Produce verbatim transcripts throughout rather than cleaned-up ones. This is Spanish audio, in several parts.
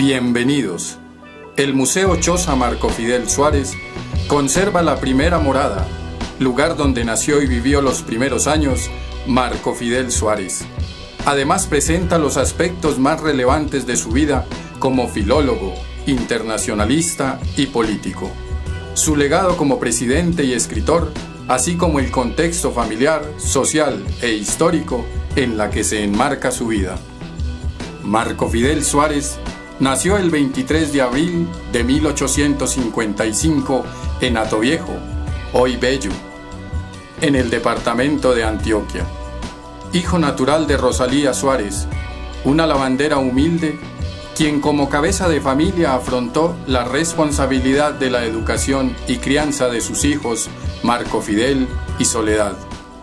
Bienvenidos. El Museo Choza Marco Fidel Suárez conserva la primera morada, lugar donde nació y vivió los primeros años Marco Fidel Suárez. Además presenta los aspectos más relevantes de su vida como filólogo, internacionalista y político. Su legado como presidente y escritor, así como el contexto familiar, social e histórico en la que se enmarca su vida. Marco Fidel Suárez nació el veintitrés de abril de mil ochocientos cincuenta y cinco en Hatoviejo, hoy Bello, en el departamento de Antioquia. Hijo natural de Rosalía Suárez, una lavandera humilde, quien como cabeza de familia afrontó la responsabilidad de la educación y crianza de sus hijos Marco Fidel y Soledad.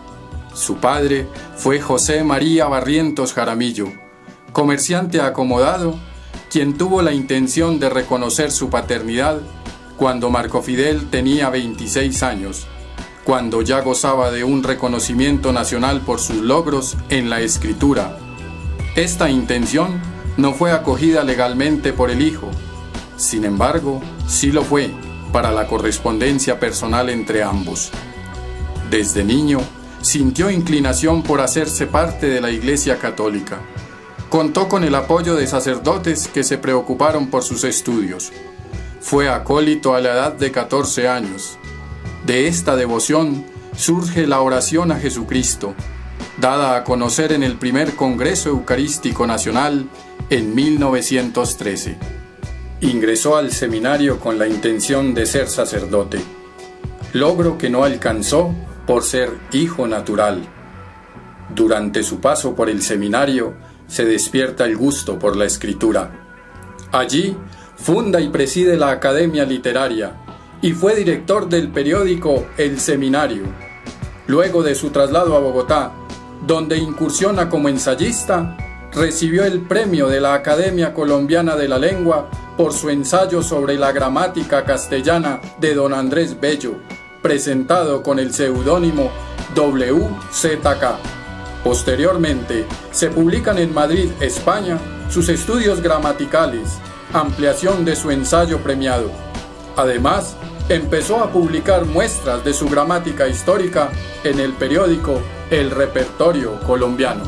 Su padre fue José María Barrientos Jaramillo, comerciante acomodado, quien tuvo la intención de reconocer su paternidad cuando Marco Fidel tenía veintiséis años, cuando ya gozaba de un reconocimiento nacional por sus logros en la escritura. Esta intención no fue acogida legalmente por el hijo, sin embargo, sí lo fue para la correspondencia personal entre ambos. Desde niño, sintió inclinación por hacerse parte de la Iglesia Católica. Contó con el apoyo de sacerdotes que se preocuparon por sus estudios. Fue acólito a la edad de catorce años. De esta devoción surge la oración a Jesucristo, dada a conocer en el primer Congreso Eucarístico Nacional en mil novecientos trece. Ingresó al seminario con la intención de ser sacerdote, logro que no alcanzó por ser hijo natural. Durante su paso por el seminario, se despierta el gusto por la escritura. Allí funda y preside la Academia Literaria y fue director del periódico El Seminario. Luego de su traslado a Bogotá, donde incursiona como ensayista, recibió el premio de la Academia Colombiana de la Lengua por su ensayo sobre la gramática castellana de don Andrés Bello, presentado con el seudónimo W Z K. Posteriormente, se publican en Madrid, España, sus estudios gramaticales, ampliación de su ensayo premiado. Además, empezó a publicar muestras de su gramática histórica en el periódico El Repertorio Colombiano.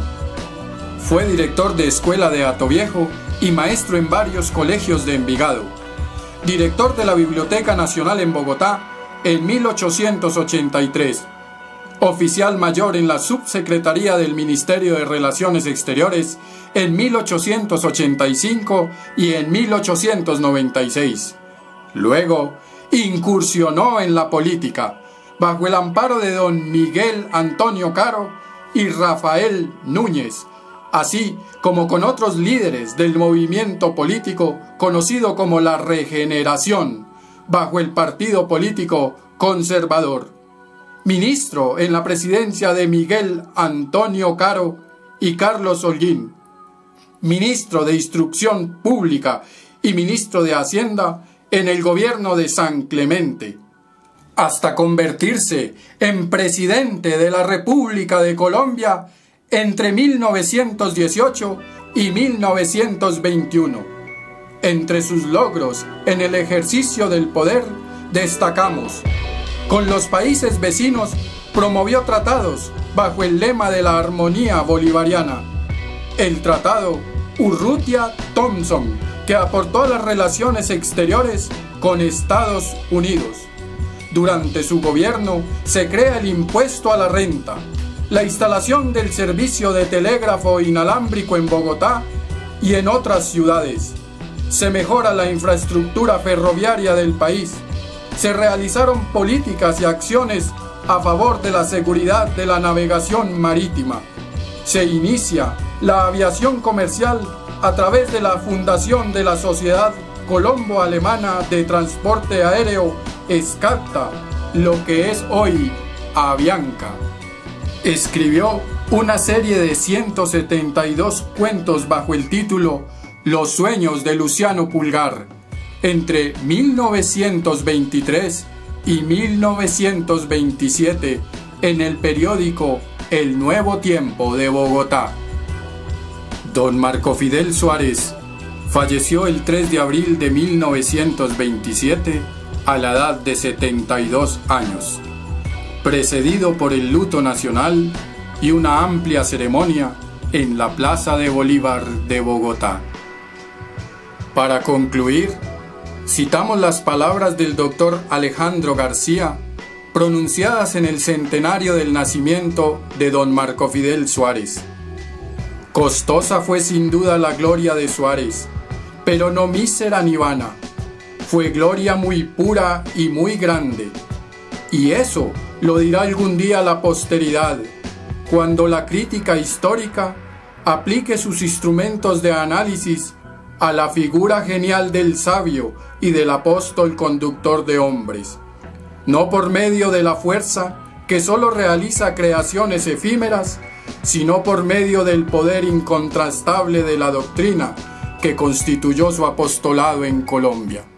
Fue director de escuela de Hatoviejo y maestro en varios colegios de Envigado. Director de la Biblioteca Nacional en Bogotá en mil ochocientos ochenta y tres. Oficial mayor en la Subsecretaría del Ministerio de Relaciones Exteriores en mil ochocientos ochenta y cinco y en mil ochocientos noventa y seis. Luego, incursionó en la política, bajo el amparo de don Miguel Antonio Caro y Rafael Núñez, así como con otros líderes del movimiento político conocido como la Regeneración, bajo el partido político conservador. Ministro en la presidencia de Miguel Antonio Caro y Carlos Holguín. Ministro de Instrucción Pública y ministro de Hacienda en el gobierno de San Clemente, hasta convertirse en presidente de la República de Colombia entre mil novecientos dieciocho y mil novecientos veintiuno. Entre sus logros en el ejercicio del poder destacamos: con los países vecinos promovió tratados bajo el lema de la armonía bolivariana. El tratado Urrutia-Thompson, que aportó las relaciones exteriores con Estados Unidos. Durante su gobierno se crea el impuesto a la renta, la instalación del servicio de telégrafo inalámbrico en Bogotá y en otras ciudades. Se mejora la infraestructura ferroviaria del país. Se realizaron políticas y acciones a favor de la seguridad de la navegación marítima. Se inicia la aviación comercial a través de la fundación de la Sociedad Colombo-Alemana de Transporte Aéreo SCAPTA, lo que es hoy Avianca. Escribió una serie de ciento setenta y dos cuentos bajo el título Los sueños de Luciano Pulgar, entre mil novecientos veintitrés y mil novecientos veintisiete en el periódico El Nuevo Tiempo de Bogotá. Don Marco Fidel Suárez Falleció el tres de abril de mil novecientos veintisiete a la edad de setenta y dos años, precedido por el luto nacional y una amplia ceremonia en la Plaza de Bolívar de Bogotá. Para concluir, citamos las palabras del doctor Alejandro García, pronunciadas en el centenario del nacimiento de don Marco Fidel Suárez. Costosa fue sin duda la gloria de Suárez, pero no mísera ni vana. Fue gloria muy pura y muy grande. Y eso lo dirá algún día la posteridad, cuando la crítica histórica aplique sus instrumentos de análisis a la figura genial del sabio y del apóstol conductor de hombres, no por medio de la fuerza que solo realiza creaciones efímeras, sino por medio del poder incontrastable de la doctrina que constituyó su apostolado en Colombia.